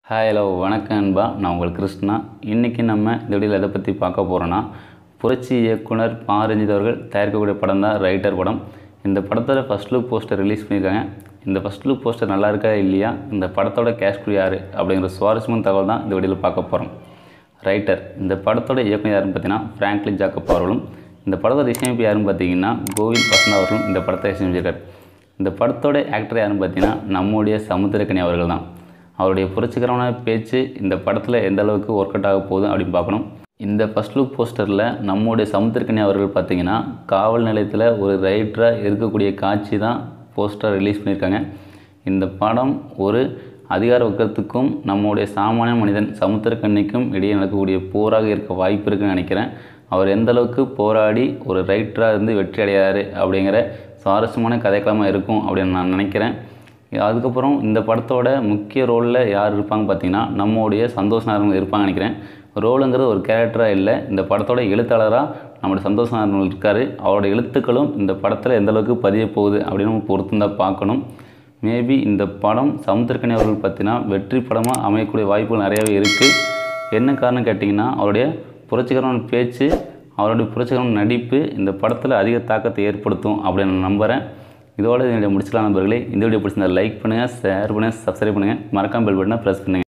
Hi hello வணக்கம் அன்பா, நான் உங்கள் கிருஷ்ணா. இன்றைக்கி நம்ம இந்த வீடியோவில் எதை பற்றி பார்க்க போகிறோன்னா, புரட்சி இயக்குனர் பா. ரஞ்சித் அவர்கள் தயாரிக்கக்கூடிய படம் தான் ரைட்டர் படம். இந்த படத்தோட ஃபஸ்ட் லுக் போஸ்டர் ரிலீஸ் பண்ணியிருக்காங்க. இந்த ஃபஸ்ட் லுக் போஸ்டர் நல்லா இருக்கா இல்லையா, இந்த படத்தோட கேஸ்ட் யார் அப்படிங்கிற சுவாரஸ்யமான தகவல் தான் இந்த வீடியோவில் பார்க்க போகிறோம். ரைட்டர் இந்த படத்தோட இயக்குனர் யாருன்னு பார்த்தீங்கன்னா ஃப்ராங்க்லின் ஜாக்கப் அவர்களும், இந்த படத்தோட இசையமைப்பு யாருன்னு பார்த்தீங்கன்னா கோவிந்த் வசந்த் அவர்களும் இந்த படத்தை இசையமைச்சிருக்கார். இந்த படத்தோட ஆக்டர் யாருன்னு பார்த்தீங்கன்னா நம்முடைய சமுத்திரக்கனி அவர்கள் தான். அவருடைய புரட்சிகரமான பேச்சு இந்த படத்தில் எந்த அளவுக்கு ஒர்க் அவுட் ஆக போகுது அப்படின்னு பார்க்கணும். இந்த ஃபஸ்ட் லுக் போஸ்டரில் நம்முடைய சமுத்திரக்கனி அவர்கள் பார்த்திங்கன்னா காவல் நிலையத்தில் ஒரு ரைட்டராக இருக்கக்கூடிய காட்சி தான் போஸ்டர் ரிலீஸ் பண்ணியிருக்காங்க. இந்த படம் ஒரு அதிகார வர்க்கத்துக்கும் நம்முடைய சாமானிய மனிதன் சமுத்திரக்கனிக்கும் இடையே நடக்கக்கூடிய போராக இருக்க வாய்ப்பு இருக்குன்னு நினைக்கிறேன். அவர் எந்த அளவுக்கு போராடி ஒரு ரைட்டராக இருந்து வெற்றி அடையார் அப்படிங்கிற சுவாரஸ்யமான கதைக்களமாக இருக்கும் அப்படின்னு நான் நினைக்கிறேன். அதுக்கப்புறம் இந்த படத்தோட முக்கிய ரோலில் யார் இருப்பாங்க பார்த்திங்கன்னா நம்முடைய சந்தோஷ் நாராயணன் இருப்பாங்க நினைக்கிறேன். ரோலுங்கிறது ஒரு கேரக்டராக இல்லை, இந்த படத்தோட எழுத்தாளராக நம்முடைய சந்தோஷ் நாராயணன் இருக்கார். அவரோட எழுத்துக்களும் இந்த படத்தில் எந்தளவுக்கு பதிய போகுது அப்படின்னு பொறுத்து தான் பார்க்கணும். மேபி இந்த படம் சமுத்திரக்கனி அவர்கள் பார்த்திங்கன்னா வெற்றி படமாக அமையக்கூடிய வாய்ப்புகள் நிறையாவே இருக்குது. என்ன காரணம் கேட்டிங்கன்னா அவருடைய புரட்சிகரமான பேச்சு, அவருடைய புரட்சிகரமான நடிப்பு இந்த படத்தில் அதிக தாக்கத்தை ஏற்படுத்தும் அப்படின்னு நான் நம்புகிறேன். இதோட இந்த வீடியோ முடிச்சுக்கலாம் நண்பர்களே. இந்த வீடியோ பிடிச்சிருந்தா லைக் பண்ணுங்கள், ஷேர் பண்ணுங்கள், சப்ஸ்கிரைப் பண்ணுங்கள், மறக்காம பெல் பட்டனை ப்ரெஸ் பண்ணுங்கள்.